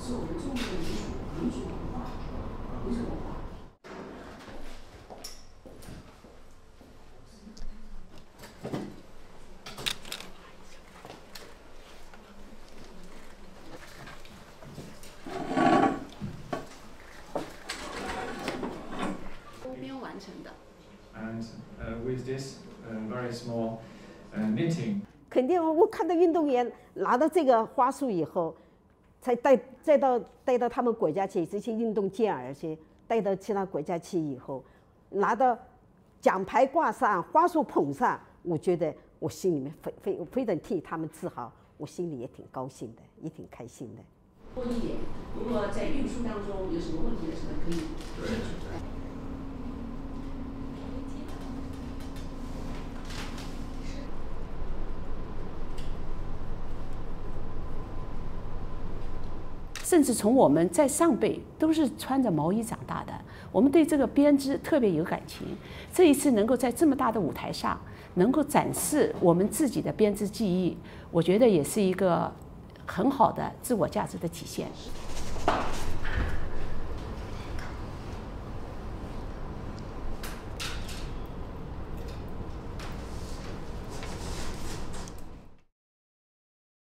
是我们中国的民俗文化，民俗文化。 And with this very small knitting， 肯定我看到运动员拿到这个花束以后，才带到他们国家去，这些运动健儿去带到其他国家去以后，拿到奖牌挂上，花束捧上，我觉得我心里面非常替他们自豪，我心里也挺高兴的，也挺开心的。 多一点，如果在运输当中有什么问题的时候，可以解决。 甚至从我们在上辈都是穿着毛衣长大的，我们对这个编织特别有感情。这一次能够在这么大的舞台上，能够展示我们自己的编织技艺，我觉得也是一个很好的自我价值的体现。